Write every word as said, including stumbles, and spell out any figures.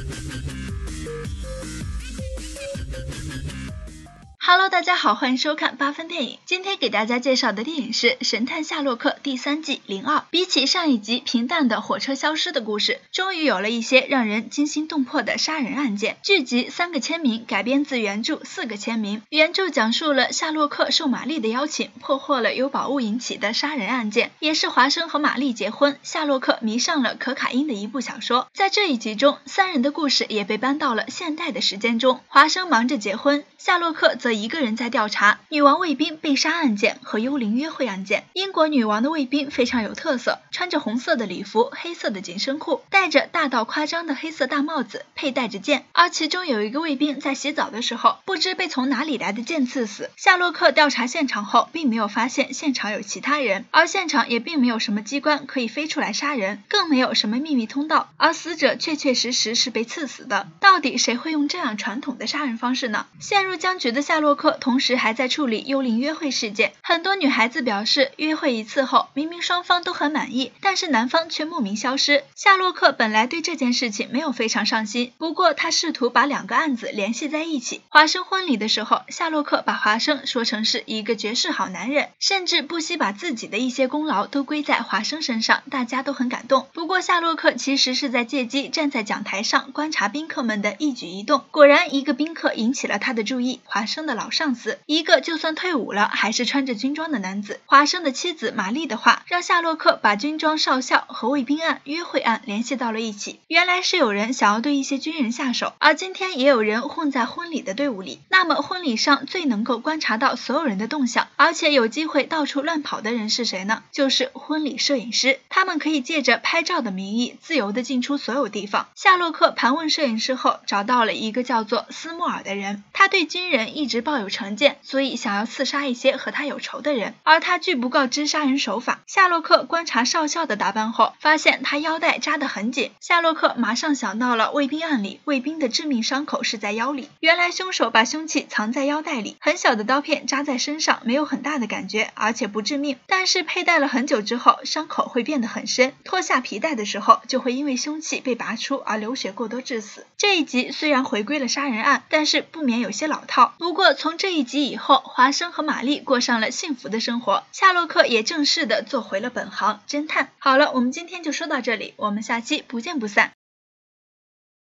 Hello， 大家好，欢迎收看八分电影。今天给大家介绍的电影是《神探夏洛克》第三季零二。比起上一集平淡的火车消失的故事，终于有了一些让人惊心动魄的杀人案件。剧集《三个签名》改编自原著《四个签名》，原著讲述了夏洛克受玛丽的邀请，破获了由宝物引起的杀人案件，也是华生和玛丽结婚，夏洛克迷上了可卡因的一部小说。在这一集中，三人的故事也被搬到了现代的时间中。华生忙着结婚，夏洛克则一个人在调查女王卫兵被杀案件和幽灵约会案件。英国女王的卫兵非常有特色，穿着红色的礼服，黑色的紧身裤，戴着大到夸张的黑色大帽子，佩戴着剑。而其中有一个卫兵在洗澡的时候，不知被从哪里来的剑刺死。夏洛克调查现场后，并没有发现现场有其他人，而现场也并没有什么机关可以飞出来杀人，更没有什么秘密通道，而死者确确实实是被刺死的。到底谁会用这样传统的杀人方式呢？陷入僵局的夏洛克同时还在处理幽灵约会事件。很多女孩子表示，约会一次后，明明双方都很满意，但是男方却莫名消失。夏洛克本来对这件事情没有非常上心，不过他试图把两个案子联系在一起。华生婚礼的时候，夏洛克把华生说成是一个绝世好男人，甚至不惜把自己的一些功劳都归在华生身上，大家都很感动。不过夏洛克其实是在借机站在讲台上观察宾客们的一举一动。果然一个宾客引起了他的注意，华生的老上司，一个就算退伍了还是穿着军装的男子。华生的妻子玛丽的话，让夏洛克把军装少校和卫兵案、约会案联系到了一起。原来是有人想要对一些军人下手，而今天也有人混在婚礼的队伍里。那么婚礼上最能够观察到所有人的动向，而且有机会到处乱跑的人是谁呢？就是婚礼摄影师。他们可以借着拍照的名义自由地进出所有地方。夏洛克盘问摄影师后，找到了一个叫做斯莫尔的人，他对军人一直抱有成见，所以想要刺杀一些和他有仇的人，而他拒不告知杀人手法。夏洛克观察少校的打扮后，发现他腰带扎得很紧。夏洛克马上想到了卫兵案里，卫兵的致命伤口是在腰里，原来凶手把凶器藏在腰带里，很小的刀片扎在身上没有很大的感觉，而且不致命，但是佩戴了很久之后，伤口会变得很深，脱下皮带的时候就会因为凶器被拔出而流血过多致死。这一集虽然回归了杀人案，但是不免有些老套。不过从这一集以后，华生和玛丽过上了幸福的生活，夏洛克也正式的做回了本行侦探。好了，我们今天就说到这里，我们下期不见不散。